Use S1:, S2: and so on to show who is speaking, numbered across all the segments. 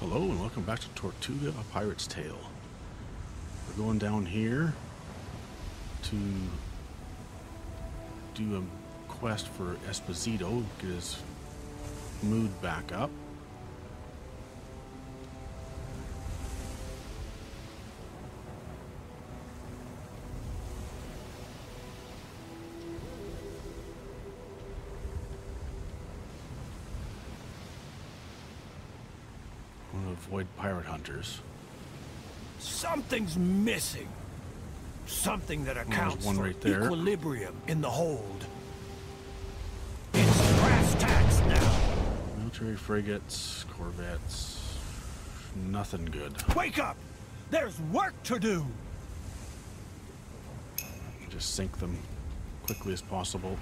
S1: Hello and welcome back to Tortuga, A Pirate's Tale. We're going down here to do a quest for Esposito, get his mood back up. Avoid pirate hunters.
S2: Something's missing. Something that accounts
S1: one
S2: for
S1: right there.
S2: Equilibrium in the hold. It's brass tacks now.
S1: Military frigates, corvettes, nothing good.
S2: Wake up! There's work to do!
S1: Just sink them quickly as possible.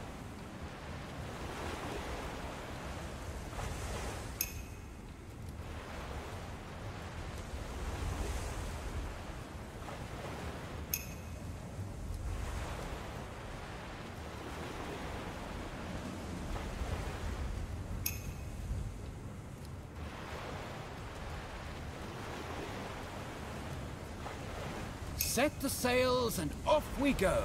S3: Set the sails and off we go.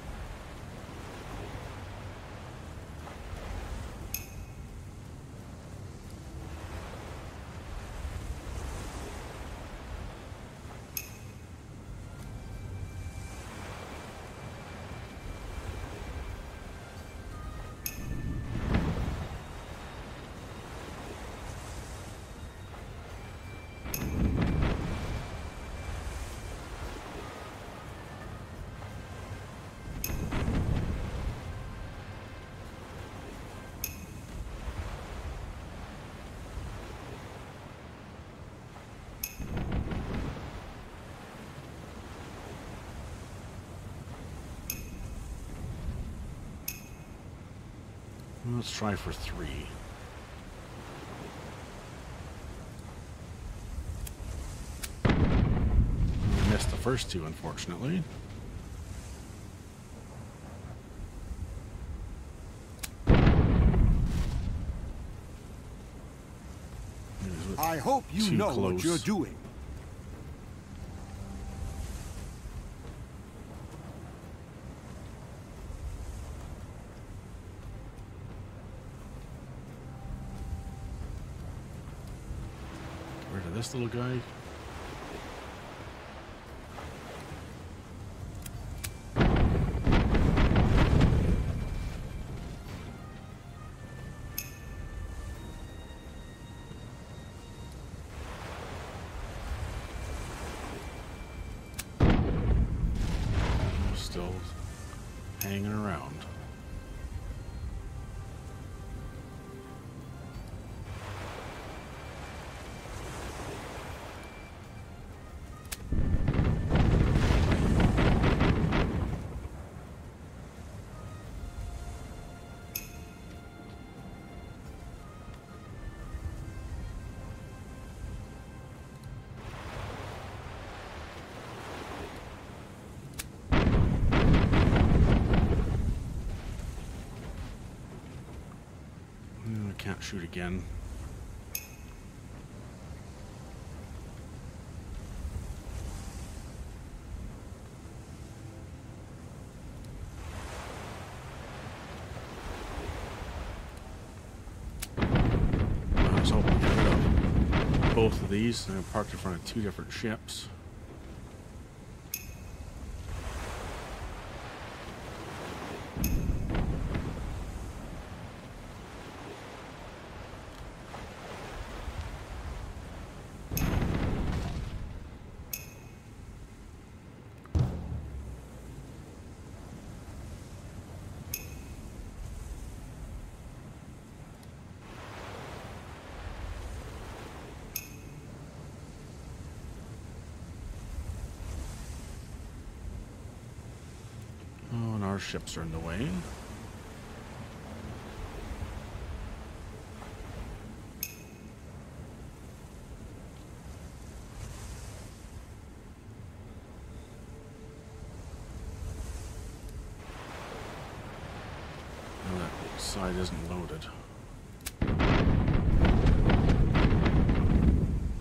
S1: Let's try for 3. We missed the first 2, unfortunately.
S2: I hope you know what you're doing.
S1: This little guy. Still hanging around. Can't shoot again. I was hoping to get rid of both of these. I parked in front of 2 different ships. Oh, and our ships are in the way. Oh, that side isn't loaded.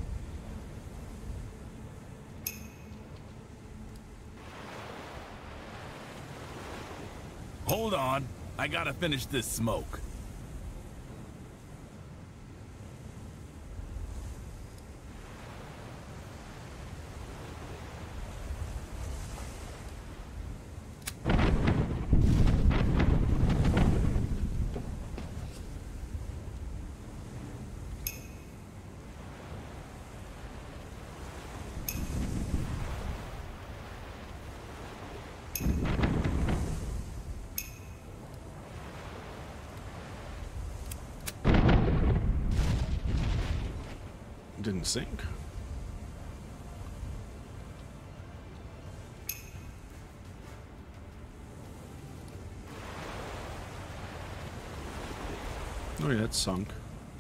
S4: Hold on. I gotta finish this smoke.
S1: Didn't sink. Oh yeah, it's sunk.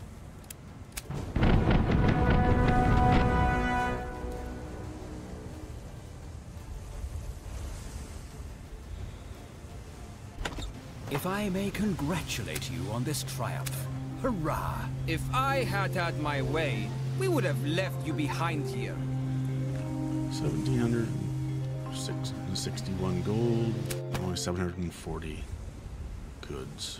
S3: If I may congratulate you on this triumph. Hurrah! If I had had my way, we would have left you behind here.
S1: 1,761 gold, only 740 goods.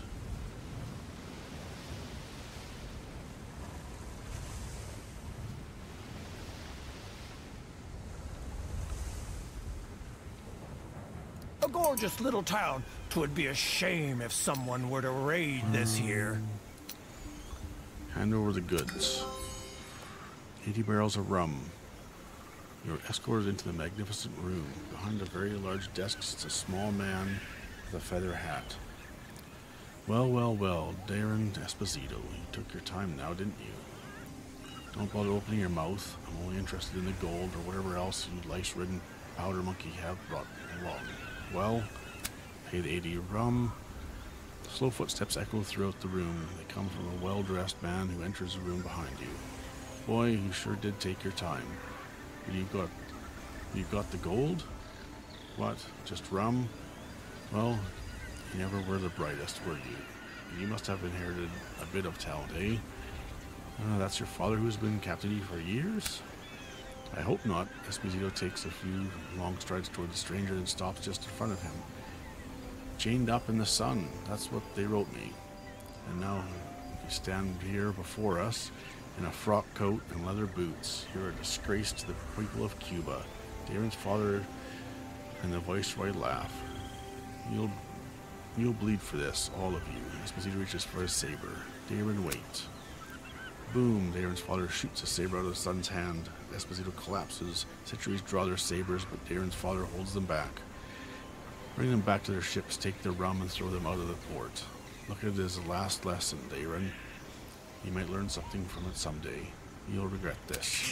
S2: A gorgeous little town. 'Twould be a shame if someone were to raid this here.
S1: Hand over the goods. 80 barrels of rum. You're escorted into the magnificent room. Behind a very large desk sits a small man with a feather hat. Well, well, well, Darren Esposito, you took your time now, didn't you? Don't bother opening your mouth. I'm only interested in the gold or whatever else you lice-ridden powder monkey have brought along. Well, paid 80 rum. Slow footsteps echo throughout the room. They come from a well-dressed man who enters the room behind you. Boy, you sure did take your time. You got the gold? What? Just rum? Well, you never were the brightest, were you? You must have inherited a bit of talent, eh? That's your father who's been in captivity for years? I hope not. Esposito takes a few long strides toward the stranger and stops just in front of him. Chained up in the sun, that's what they wrote me. And now you stand here before us in a frock coat and leather boots. You're a disgrace to the people of Cuba. Darren's father and the viceroy laugh. You'll bleed for this, all of you. Esposito reaches for his saber. Darren, wait. Boom! Darren's father shoots a saber out of the son's hand. Esposito collapses. Sentries draw their sabers, but Darren's father holds them back. Bring them back to their ships, take their rum, and throw them out of the port. Look at it as a last lesson, Darren. You might learn something from it someday. You'll regret this.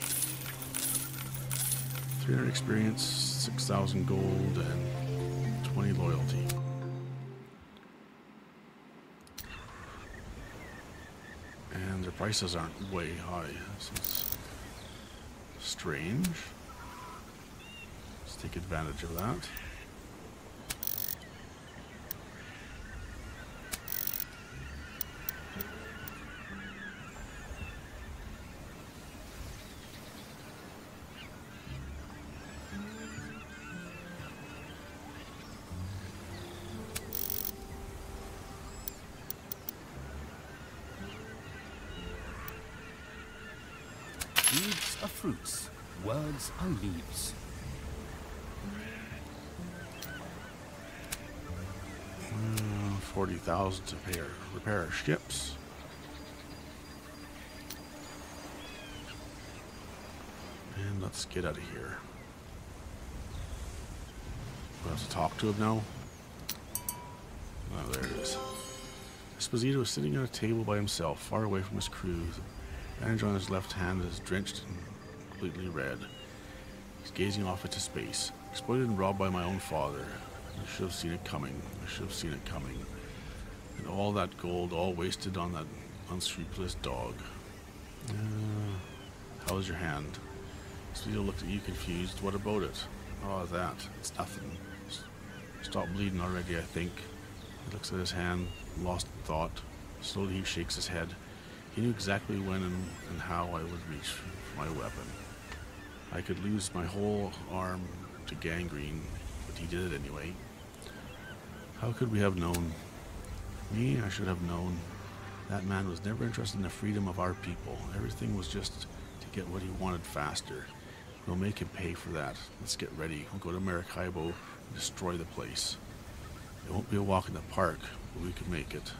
S1: 300 experience, 6,000 gold, and 20 loyalty. And their prices aren't way high. This is strange. Let's take advantage of that.
S3: Deeds are fruits, words are leaves.
S1: 40,000 to repair our ships. And let's get out of here. We'll have to talk to him now. Oh, there it is. Esposito is sitting at a table by himself, far away from his crew. The bandage on his left hand is drenched and completely red. He's gazing off into space. Exploited and robbed by my own father. I should have seen it coming. I should have seen it coming. And all that gold, all wasted on that unscrupulous dog. How is your hand? Esposito looked at you confused. What about it? Oh, that. It's nothing. Stop bleeding already, I think. He looks at his hand, lost in thought. Slowly he shakes his head. He knew exactly when and how I would reach for my weapon. I could lose my whole arm to gangrene, but he did it anyway. How could we have known? Me, I should have known. That man was never interested in the freedom of our people. Everything was just to get what he wanted faster. We'll make him pay for that. Let's get ready. We'll go to Maracaibo and destroy the place. It won't be a walk in the park, but we can make it.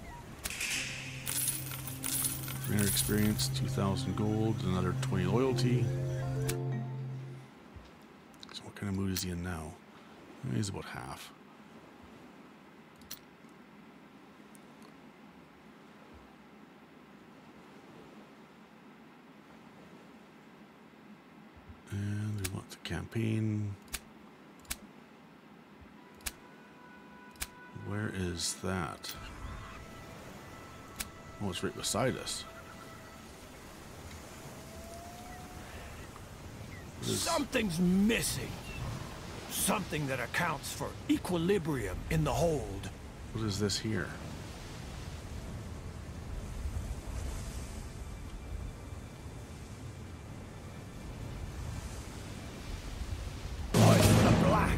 S1: 300 experience, 2,000 gold, another 20 loyalty. So what kind of mood is he in now? He's about half. And we want the campaign. Where is that? Oh, it's right beside us.
S2: Something's missing. Something that accounts for equilibrium in the hold.
S1: What is this here?
S2: The black.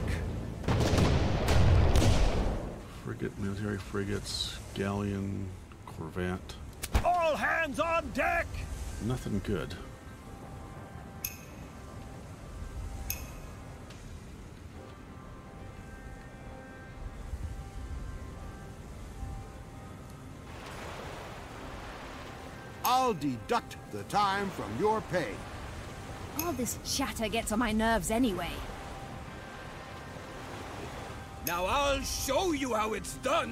S1: Frigate, military frigates, galleon, corvette.
S2: All hands on deck!
S1: Nothing good.
S5: I'll deduct the time from your pay.
S6: All this chatter gets on my nerves anyway.
S3: Now I'll show you how it's done!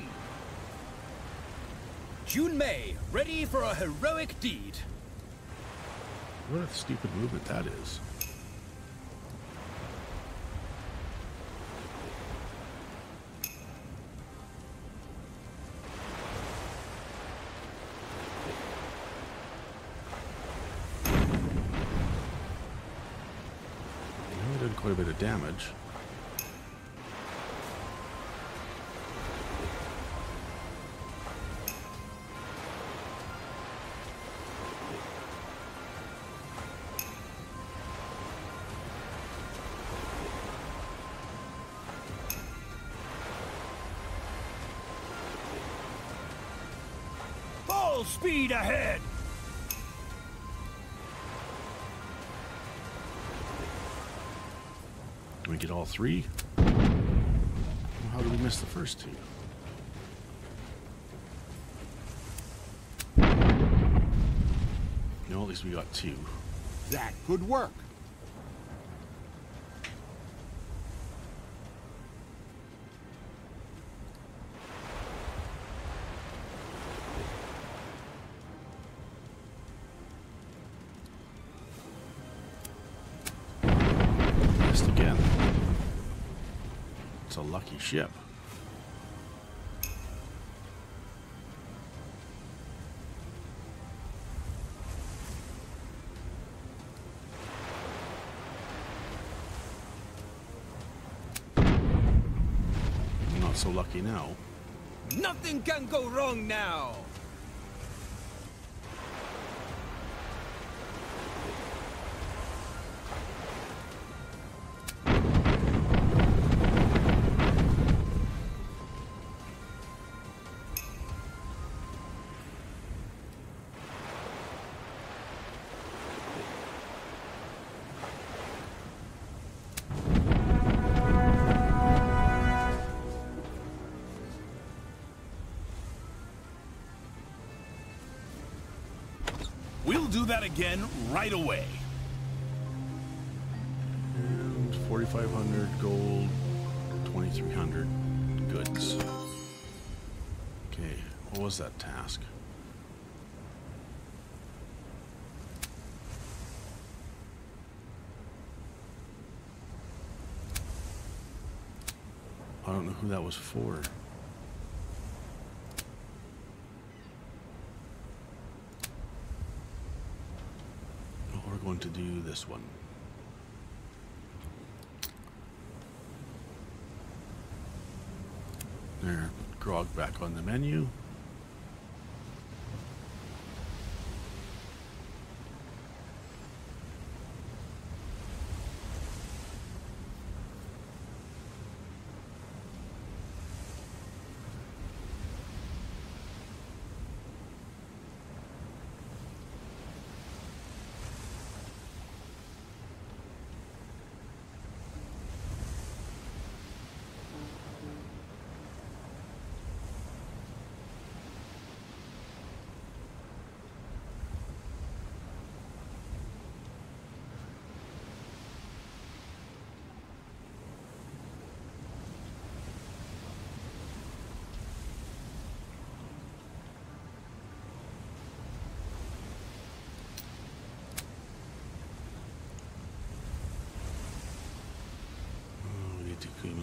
S3: June May, ready for a heroic deed.
S1: What a stupid movement that is. Well, did quite a bit of damage.
S2: Full speed ahead!
S1: Can we get all three? How did we miss the first two? No, at least we got two.
S5: That could work.
S1: Missed again. It's a lucky ship. Not so lucky now.
S3: Nothing can go wrong now!
S4: We'll do that again right away.
S1: And 4,500 gold, 2,300 goods. Okay, what was that task? I don't know who that was for. We're going to do this one. There, grog back on the menu.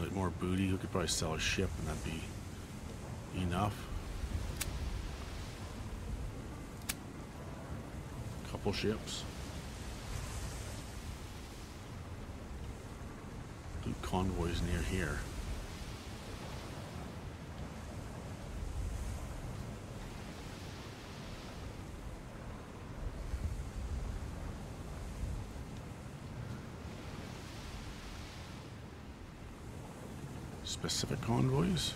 S1: accumulate more booty. We could probably sell a ship and that'd be enough. Couple ships. Loot convoys near here. Specific convoys?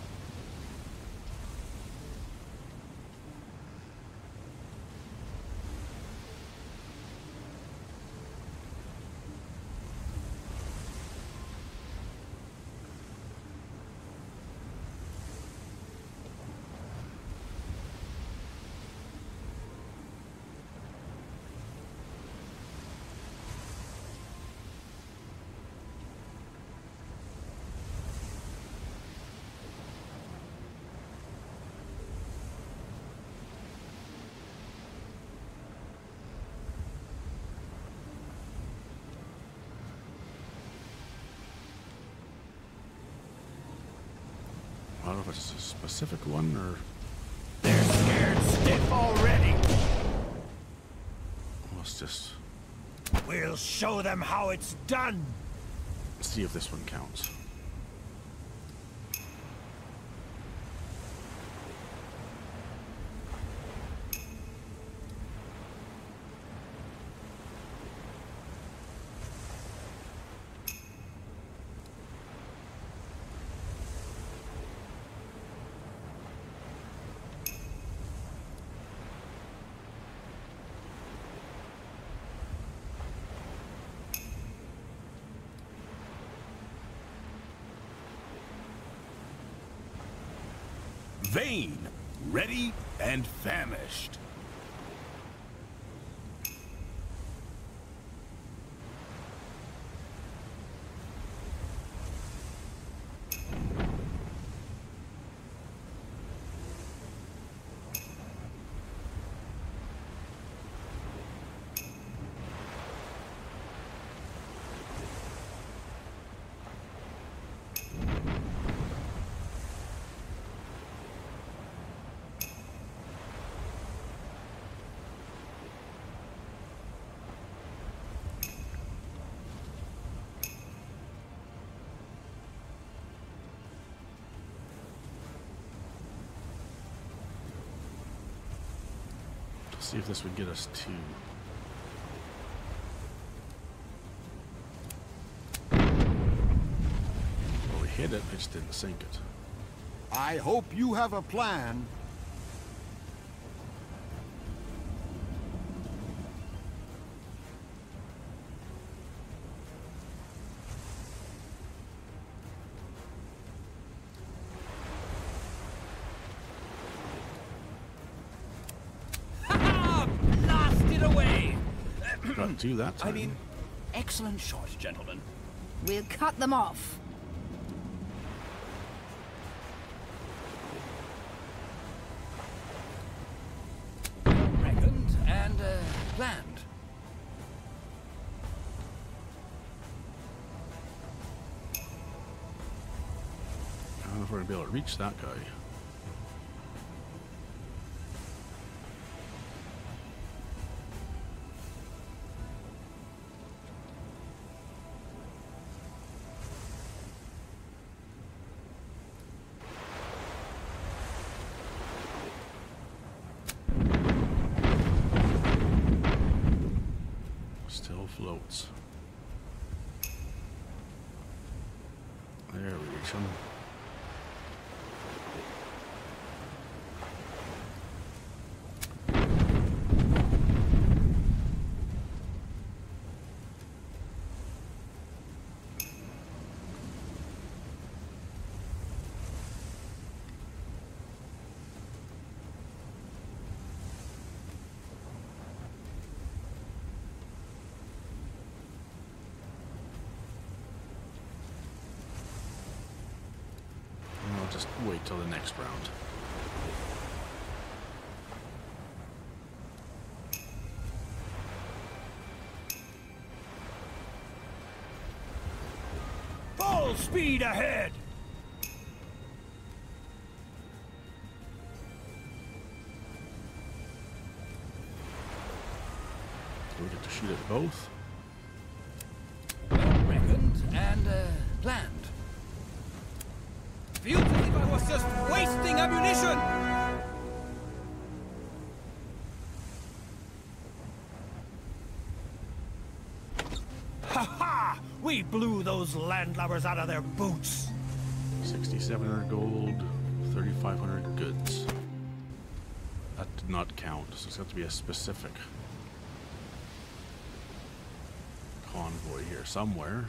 S1: I don't know if it's a specific one or...
S2: They're scared stiff already.
S1: Let's just
S2: We'll show them how it's done.
S1: see if this one counts.
S4: Vain, ready, and famished.
S1: See if this would get us to... Well, we hit it, I just didn't sink it.
S5: I hope you have a plan.
S1: Got two that time.
S3: I mean, excellent shot, gentlemen.
S6: We'll cut them off.
S3: Reckoned and planned.
S1: I don't know if we're gonna be able to reach that guy. Still floats. There we reach him. I'll just wait till the next round.
S2: Full Full speed ahead!
S1: We get to shoot at both.
S3: Well reckoned and planned. Feels as if I was just wasting ammunition!
S2: Ha! We blew those landlubbers out of their boots.
S1: 6,700 gold, 3,500 goods. That did not count, so it's got to be a specific convoy here somewhere.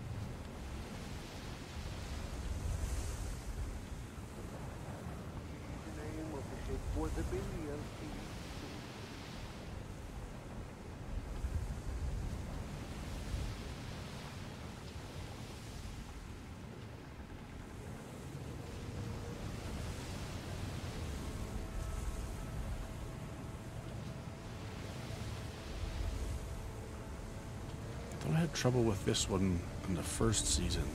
S1: I had trouble with this one in the first season.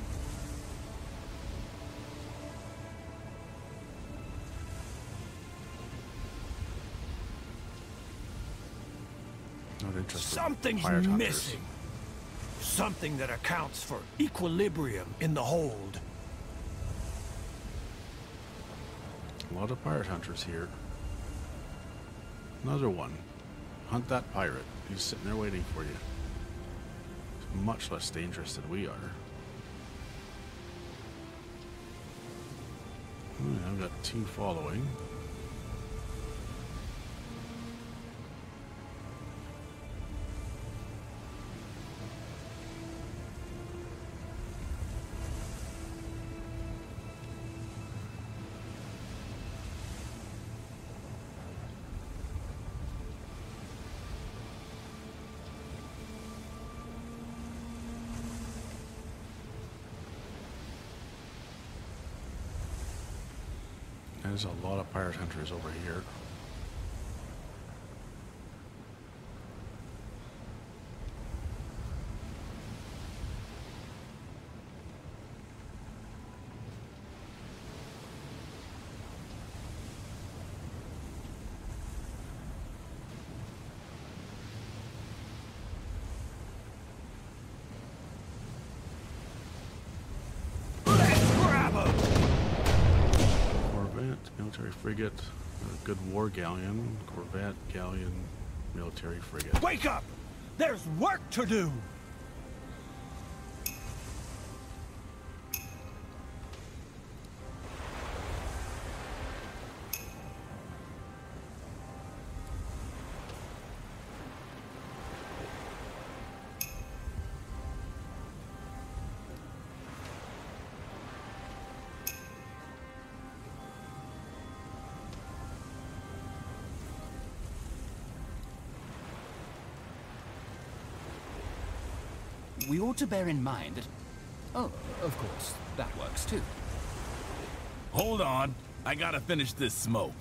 S1: Not interested.
S2: Something's
S1: Pirate hunters.
S2: missing. Something that accounts for equilibrium in the hold.
S1: A lot of pirate hunters here. Another one. Hunt that pirate. He's sitting there waiting for you. He's much less dangerous than we are. I've got two following. There's a lot of pirate hunters over here. Military frigate, a good war galleon, corvette, galleon, military frigate.
S2: Wake up! There's work to do!
S3: We ought to bear in mind that... Oh, of course, that works too.
S4: Hold on. I gotta finish this smoke.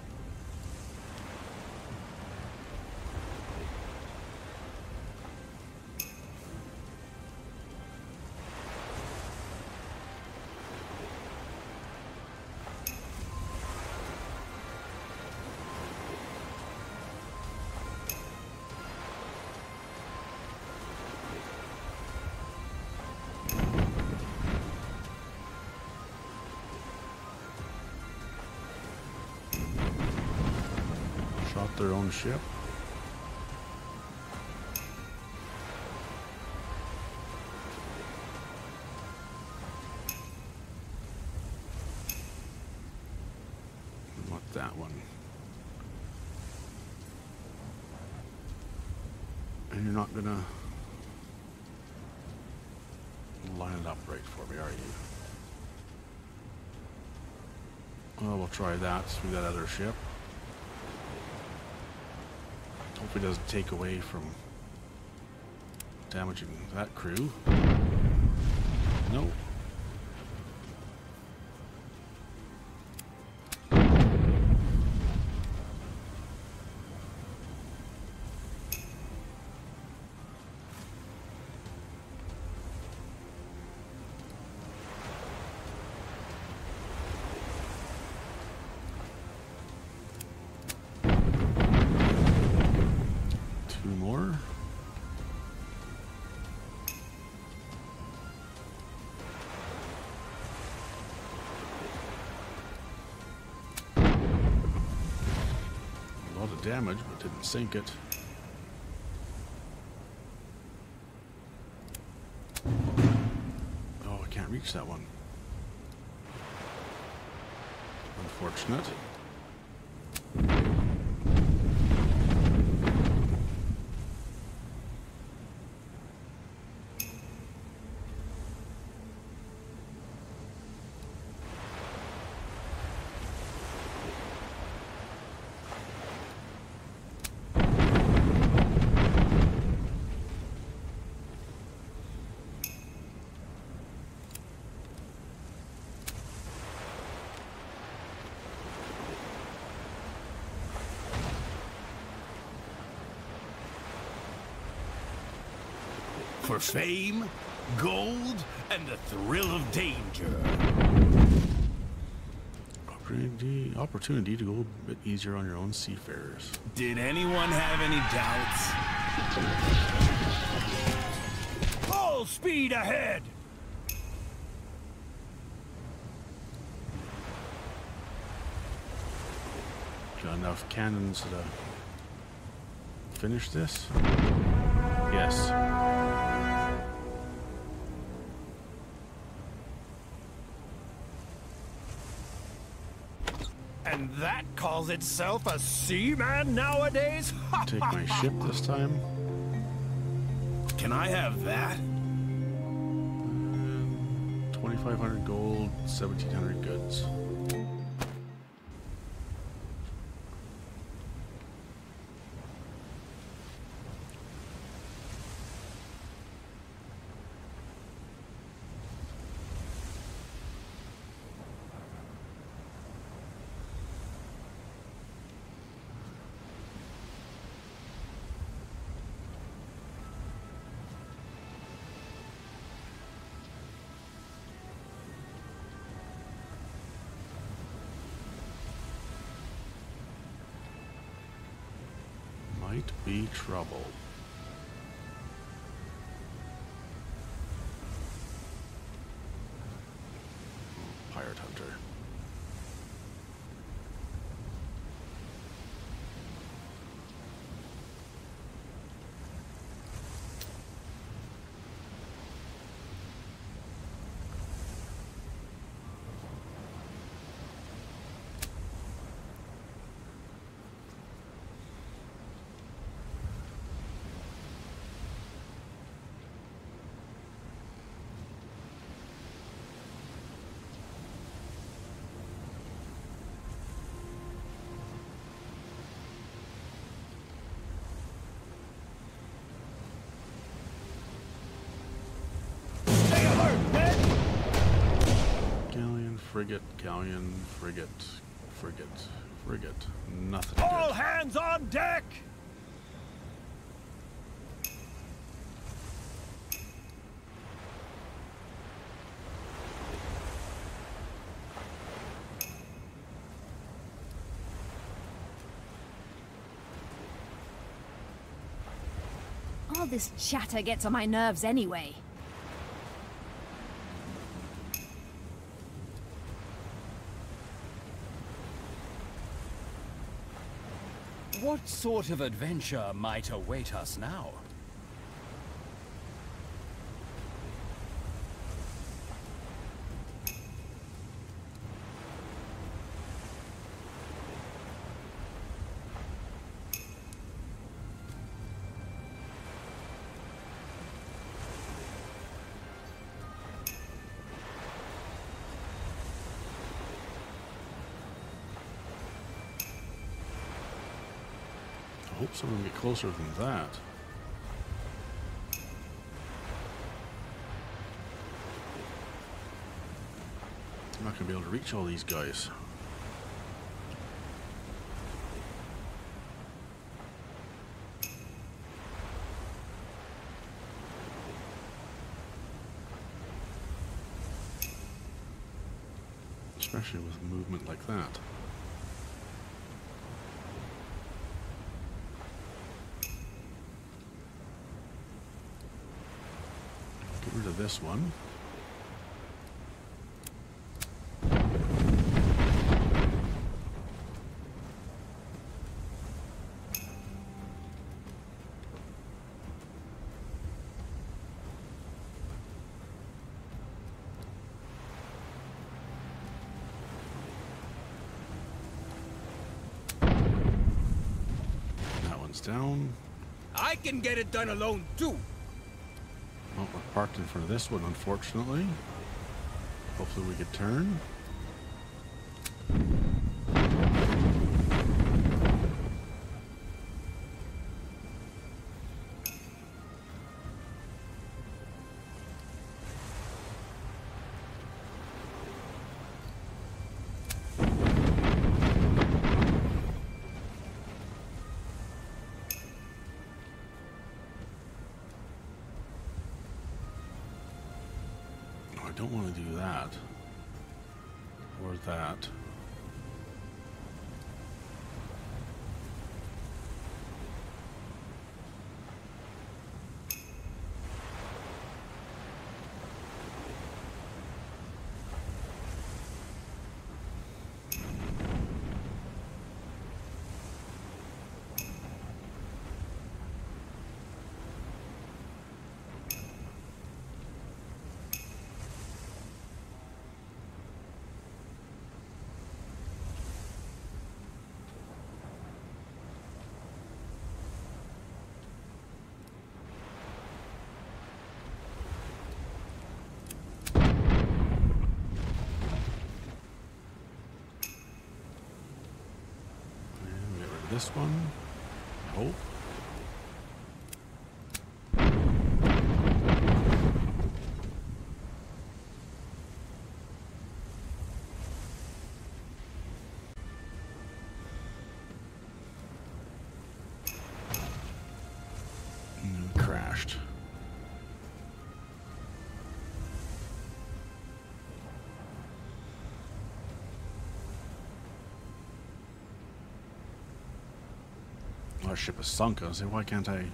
S1: Shot their own ship. What that one? And you're not gonna line it up right for me, are you? Well, we'll try that through that other ship. Hope it doesn't take away from damaging that crew. No. damage, but didn't sink it. Oh, I can't reach that one. Unfortunate.
S4: For fame, gold, and the thrill of danger.
S1: Opportunity to go a bit easier on your own seafarers.
S4: Did anyone have any doubts?
S2: Full speed ahead!
S1: Got enough cannons to finish this? Yes.
S2: And that calls itself a seaman nowadays?
S1: Take my ship this time.
S4: Can I have that?
S1: 2,500 gold, 1,700 goods. Might be trouble. Pirate hunter. Frigate, galleon, frigate, frigate. Nothing
S2: All
S1: good.
S2: hands on deck!
S6: All this chatter gets on my nerves anyway.
S3: What sort of adventure might await us now?
S1: I hope someone will get closer than that. I'm not going to be able to reach all these guys. Especially with movement like that. Get rid of this one. down.
S3: I can get it done alone too.
S1: Well, we're parked in front of this one, unfortunately. Hopefully we could turn. I don't want to do that. Or that. This one, I hope. Crashed. Our ship is sunk. I was saying, why can't I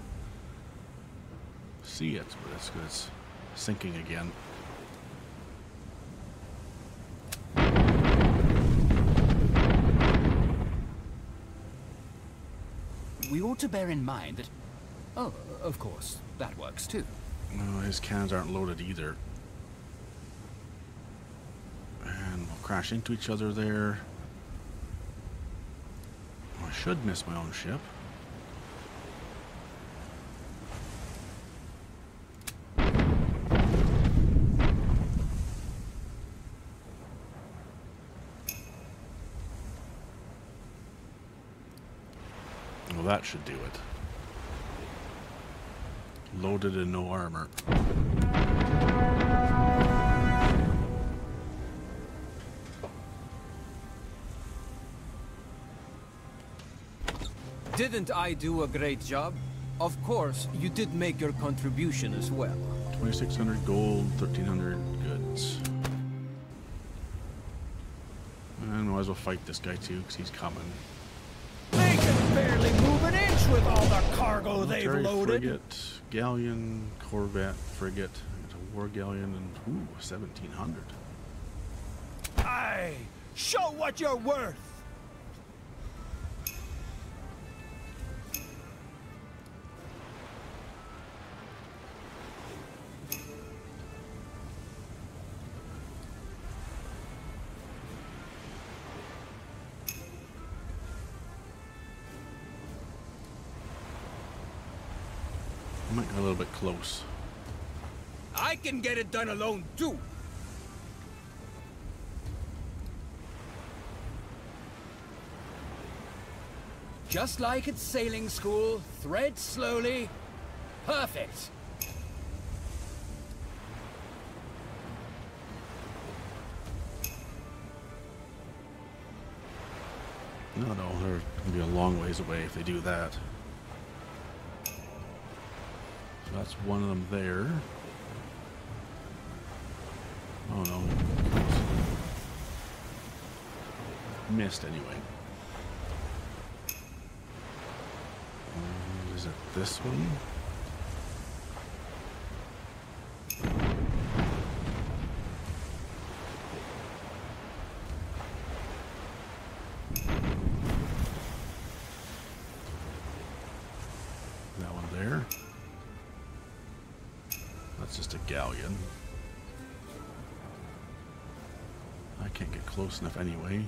S1: see it? But it's good. It's sinking again.
S3: We ought to bear in mind that... Oh, of course, that works too.
S1: No, his cannons aren't loaded either. And we'll crash into each other there. I should miss my own ship. Well, that should do it. Loaded and no armor.
S3: Didn't I do a great job? Of course, you did make your contribution as well.
S1: 2,600 gold, 1,300 goods. And might as well fight this guy too, because he's coming.
S2: They can barely move an inch with all the cargo they've
S1: Military
S2: loaded.
S1: frigate, galleon, corvette, frigate, a war galleon, and ooh, 1,700.
S2: Aye, show what you're worth.
S1: I might get a little bit close.
S3: I can get it done alone too. Just like at sailing school, thread slowly. Perfect.
S1: No, they're going to be a long ways away if they do that. So that's one of them there. Oh no. Missed anyway. Is it this one? That one there. That's just a galleon. I can't get close enough anyway.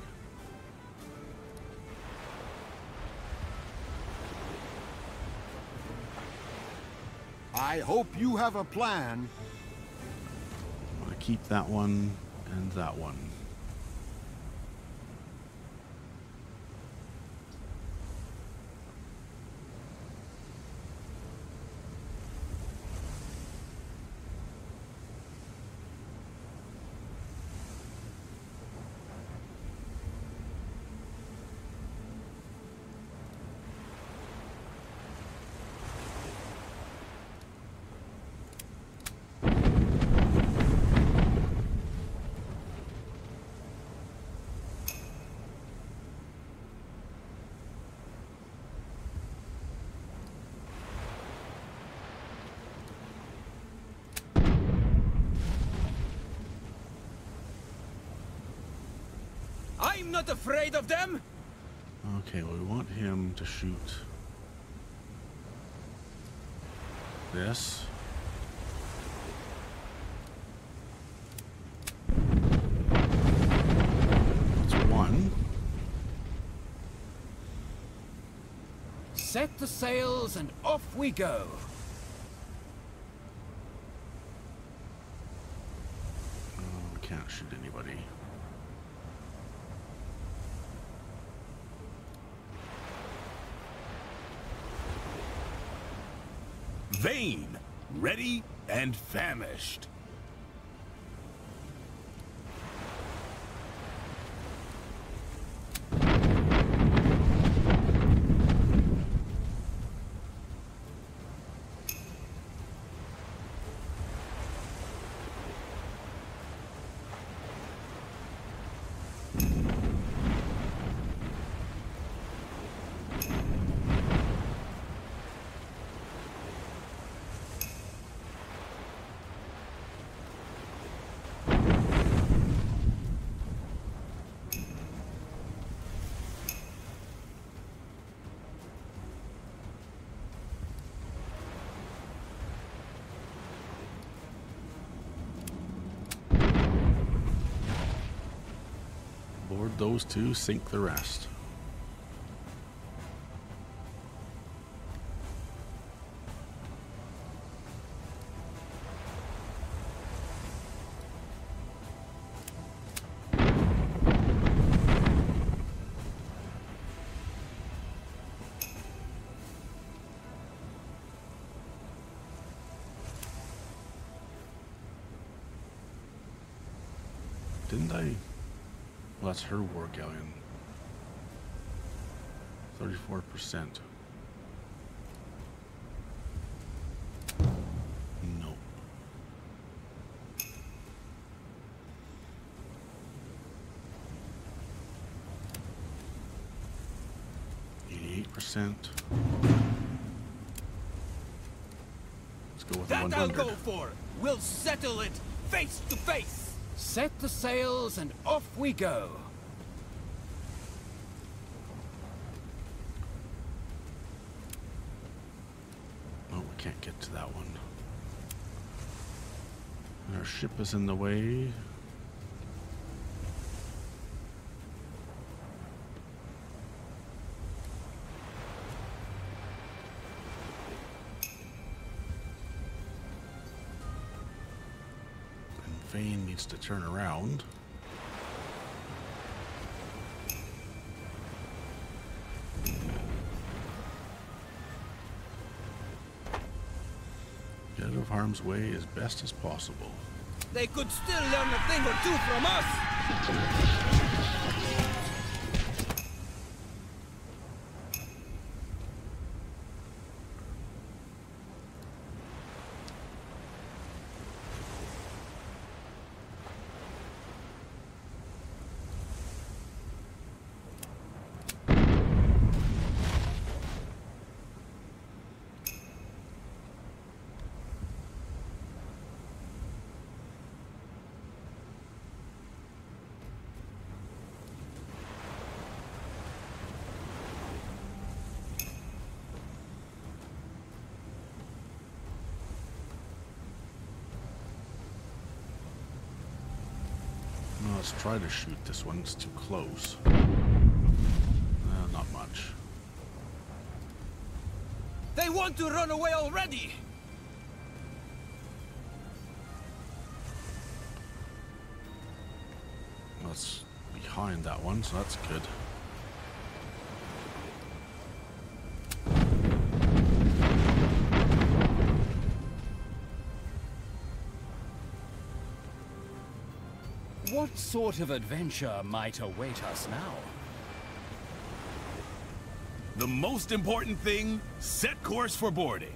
S5: I hope you have a plan.
S1: I'm gonna keep that one and that one.
S3: I'm not afraid of them!
S1: Okay, well, we want him to shoot this. That's one.
S3: Set the sails and off we go.
S1: Oh, we can't shoot anybody.
S4: Vain, ready, and famished.
S1: Board those two, sink the rest. Didn't I? Well, that's her war galleon. 34%. No. 88%. Let's go with
S3: That
S1: 100.
S3: I'll go for! We'll settle it face to face! Set the sails and off we go.
S1: Oh, we can't get to that one. Our ship is in the way. Vane needs to turn around. Get out of harm's way as best as possible.
S3: They could still learn a thing or two from us!
S1: No, let's try to shoot this one. It's too close. Not much.
S3: They want to run away already!
S1: that's behind that one, so that's good.
S3: What sort of adventure might await us now?
S4: The most important thing, set course for boarding.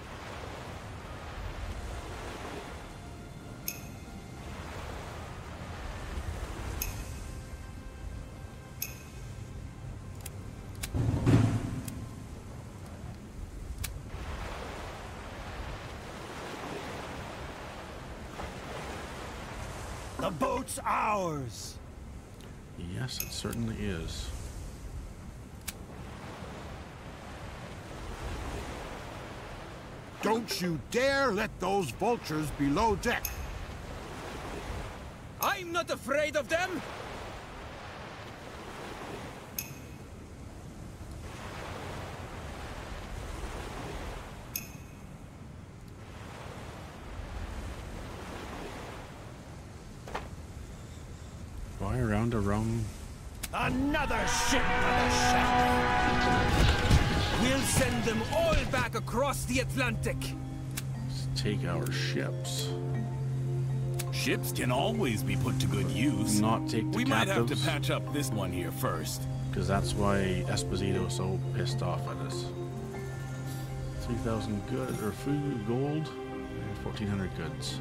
S2: The boat's ours!
S1: Yes, it certainly is.
S5: Don't you dare let those vultures below deck.
S3: I'm not afraid of them!
S1: Fly around a rum.
S2: Another ship for the shack!
S3: We'll send them all back across the Atlantic!
S1: Let's take our ships.
S4: Ships can always be put to good use.
S1: Not take the
S4: We might have to
S1: captives,
S4: patch up this one here first.
S1: because that's why Esposito is so pissed off at us. 3,000 good or food gold and 1,400 goods.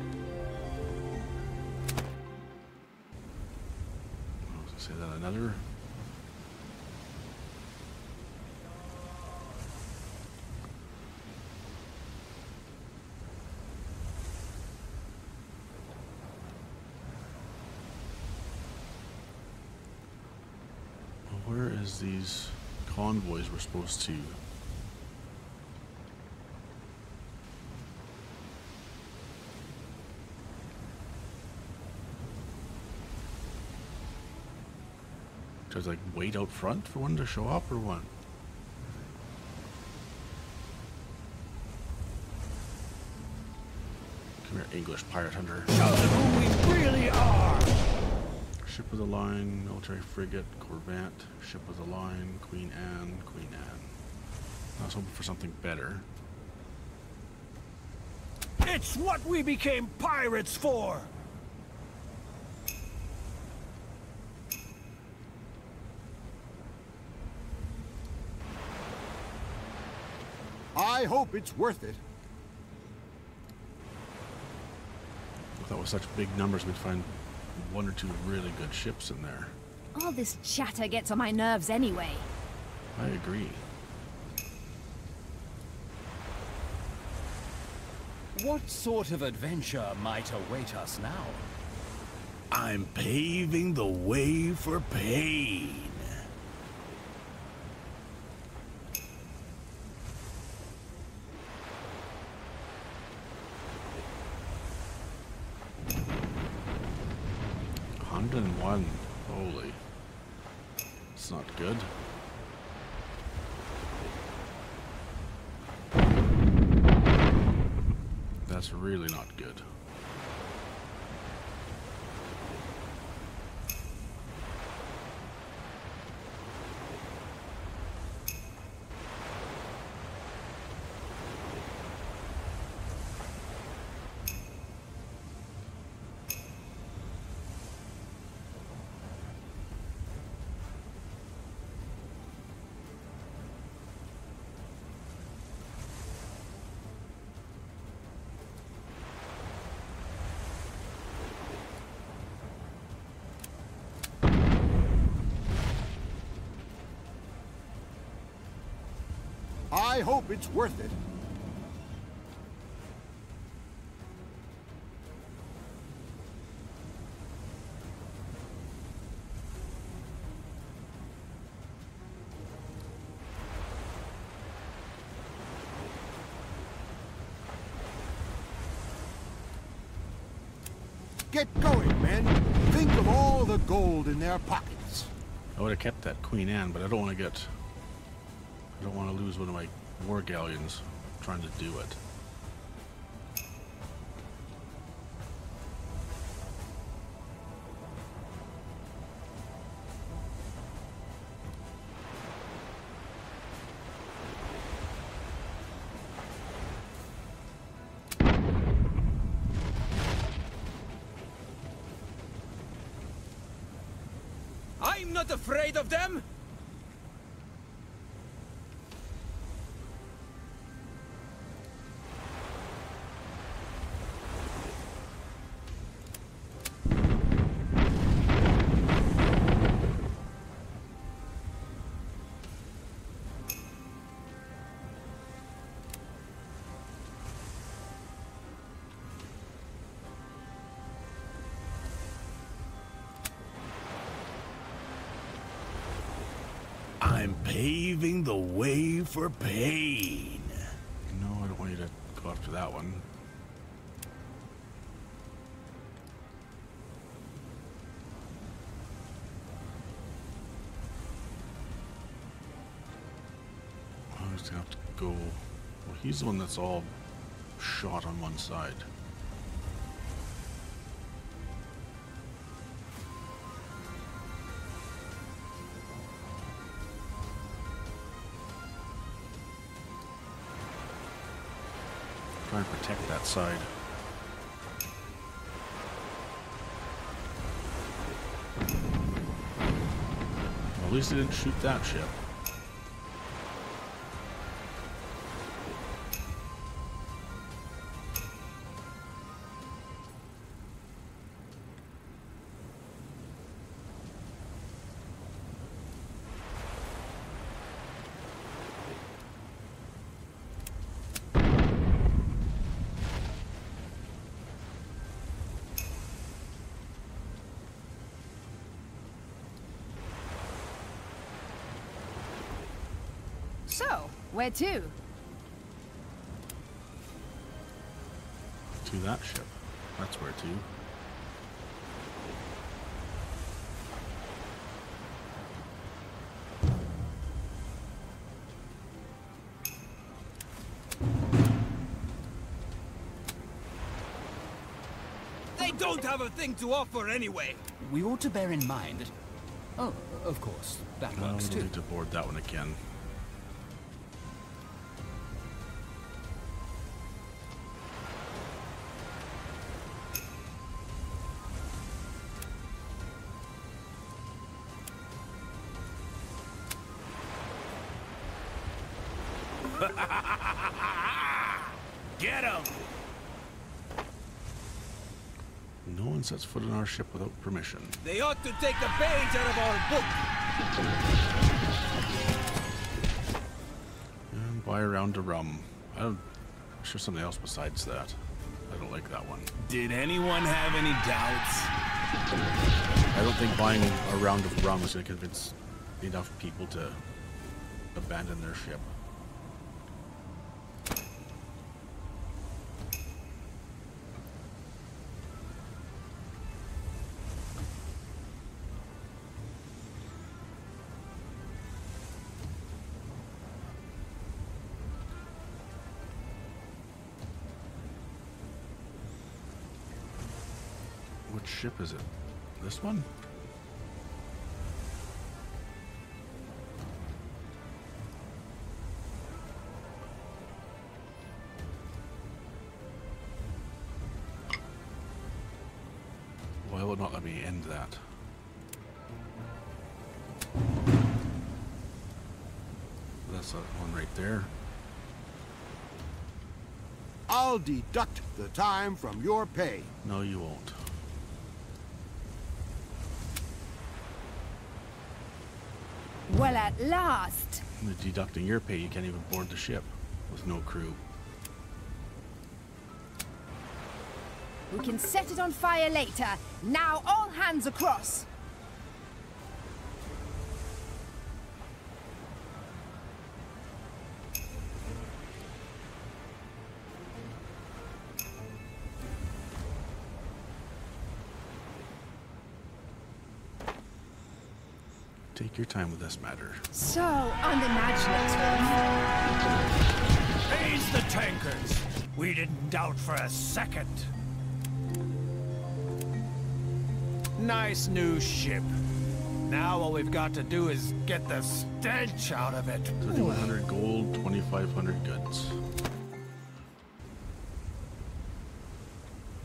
S1: I was gonna say that another. Where is these convoys we're supposed to? Does like wait out front for one to show up or what? Come here, English pirate hunter.
S2: Show them who we really are!
S1: Ship of the line, military frigate, corvette, ship of the line, Queen Anne, Queen Anne. I was hoping for something better.
S2: It's what we became pirates for!
S5: I hope it's worth it.
S1: I thought with such big numbers we'd find one or two really good ships in there.
S6: All this chatter gets on my nerves anyway.
S1: I agree.
S3: What sort of adventure might await us now?
S4: I'm paving the way for pain.
S1: $101. Holy. It's not good. That's really not good.
S5: I hope it's worth it. Get going, men. Think of all the gold in their pockets.
S1: I would have kept that Queen Anne, but I don't want to get... I don't want to lose one of my war galleons trying to do it.
S3: not afraid of them?
S4: I'm paving the way for pain.
S1: No, I don't want you to go after that one. I'm just gonna have to go. Well, he's the one that's all shot on one side. Try and protect that side. Well, at least he didn't shoot that ship.
S6: So, where to?
S1: To that ship. That's where to.
S3: They don't have a thing to offer anyway.
S7: We ought to bear in mind that... Oh, of course, that
S1: No,
S7: works
S1: we don't
S7: too.
S1: need to board that one again.
S4: Get him!
S1: No one sets foot on our ship without permission.
S3: They ought to take a page out of our book.
S1: And buy a round of rum. I'm sure something else besides that. I don't like that one.
S4: Did anyone have any doubts?
S1: I don't think buying a round of rum is going to convince enough people to abandon their ship. Which ship is it? This one? Why will it not let me end that? That's that one right there.
S5: I'll deduct the time from your pay.
S1: No, you won't.
S6: Well, at last.
S1: With deducting your pay, you can't even board the ship with no crew.
S6: We can set it on fire later. Now all hands across.
S1: Take your time with this matter.
S6: So unimaginative.
S2: Raise the tankers. We didn't doubt for a second. Nice new ship. Now all we've got to do is get the stench out of it.
S1: 3,100 gold, 2,500 goods.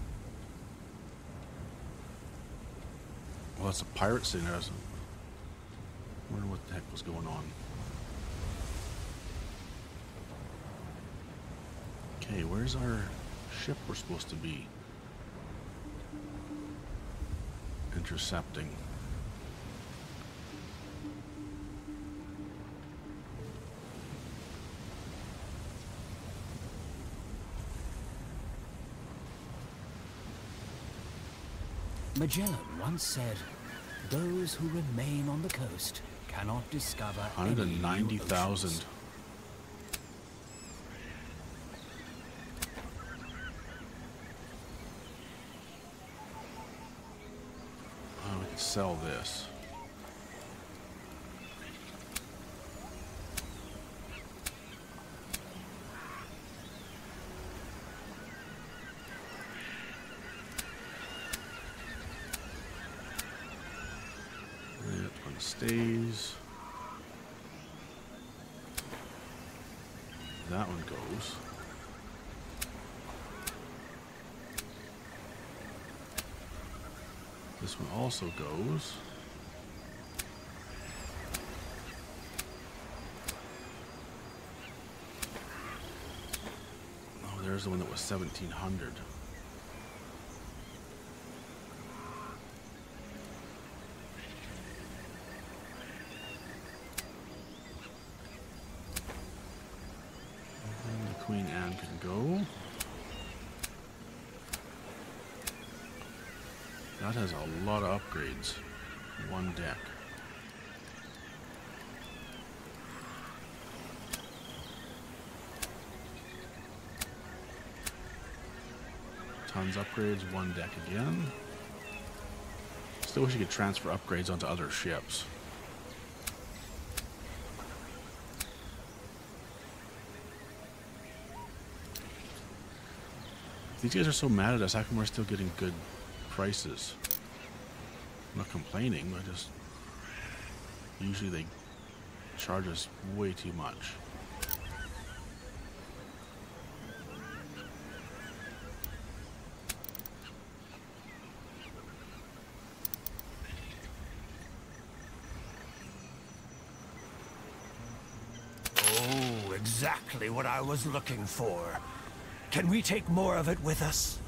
S1: Well, that's a pirate sitting there. heck was going on. Okay, where's our ship we're supposed to be intercepting?
S3: Magellan once said, "Those who remain on the coast cannot discover any new
S1: 190,000.
S3: oceans."
S1: Oh, we can sell this. That one stays. That one goes. This one also goes. Oh, there's the one that was 1,700. And the Queen Anne can go. That has a lot of upgrades. One deck. Tons of upgrades, one deck again. Still wish you could transfer upgrades onto other ships. These guys are so mad at us, how come we're still getting good prices? I'm not complaining, I just usually they charge us way too much.
S2: Oh, exactly what I was looking for. Can we take more of it with us?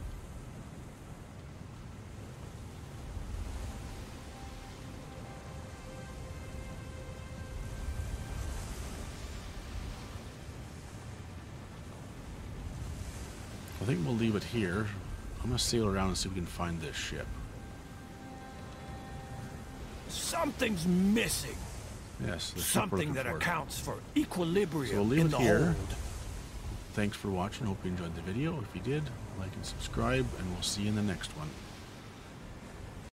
S1: I think we'll leave it here. I'm gonna sail around and see if we can find this ship.
S2: Something's missing.
S1: Yes, the ship we're
S2: Something
S1: looking
S2: that
S1: for.
S2: accounts for
S1: So
S2: equilibrium
S1: we'll leave
S2: in
S1: it
S2: the
S1: here.
S2: hold.
S1: Thanks for watching. Hope you enjoyed the video. If you did, like and subscribe, and we'll see you in the next one.